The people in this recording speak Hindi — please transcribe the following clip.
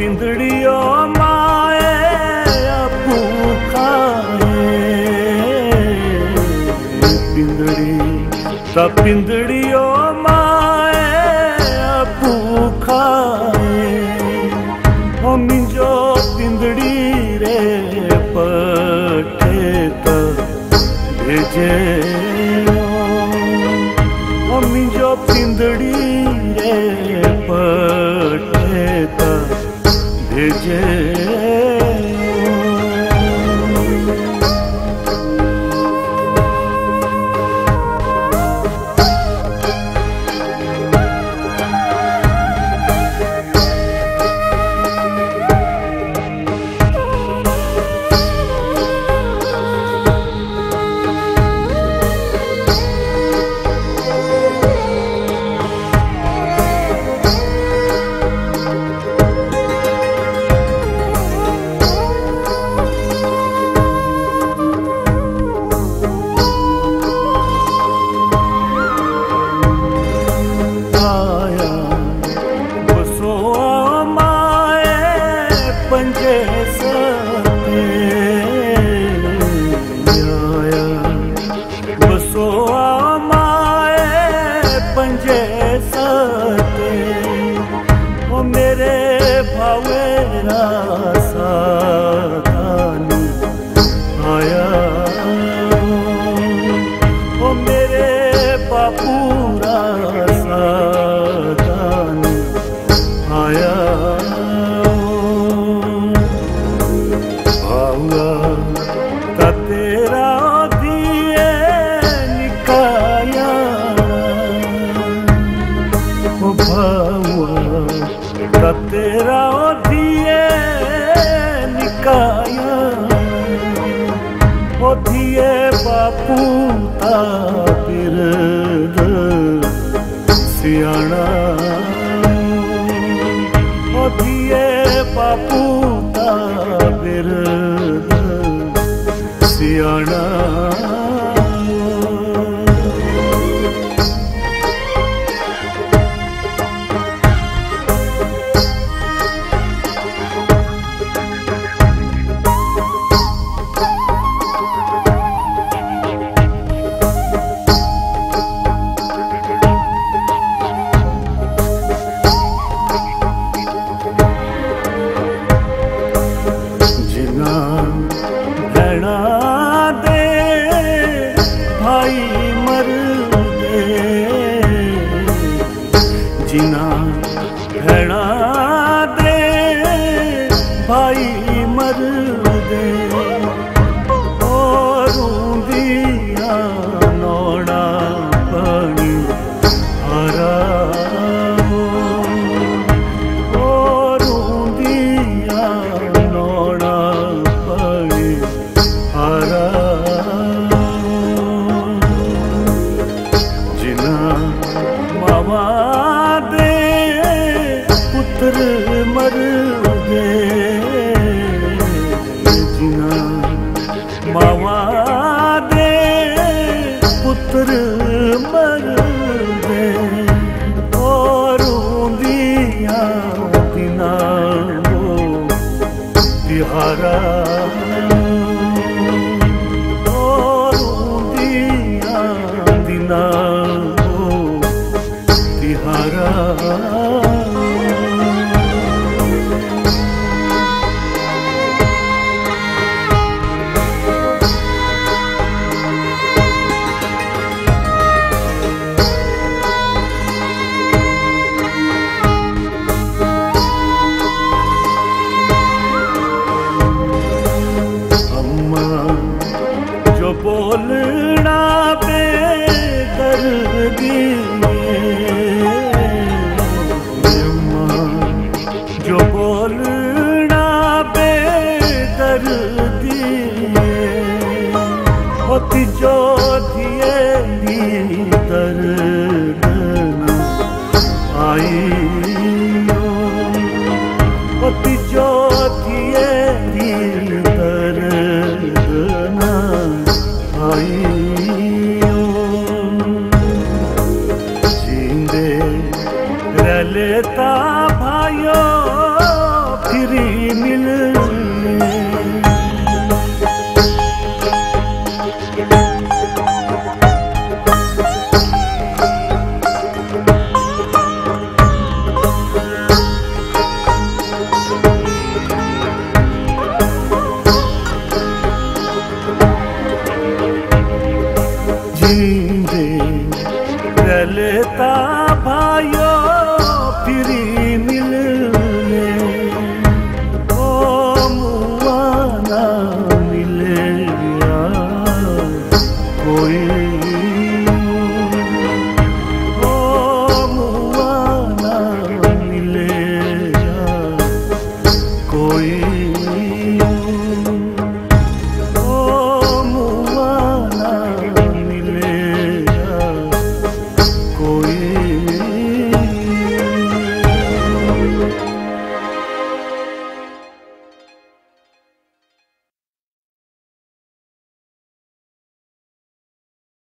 पिंदड़ियो माए अपू खाए पिंदड़ी ता पिंदड़ियो माए अपू खाए ओ मिंजो पिंदड़ी रे पटे ता भेजे ओ मिंजो पिंदड़ी रे पटे ता भेजे तेरा दिए निकाया ओ दिए बापू ता बिरद सियाणा ओ दिए बापू ता बिरद सियाणा जिना भैणा दे भाई मर दे और दिया नौड़ा पानी हरा और दिया नौड़ा पानी हरा जिना मामा मर गए जिना मावा दे पुत्र मर गए और दिया दिना वो तिहारा और दिया दिना वो तिहारा बोलना बेदर्दी जो बोलना बेदर्दी होती जो दिए दर्द आई होती जो दिए दर्द जींदे रलता भाइयों आखिरी मिलने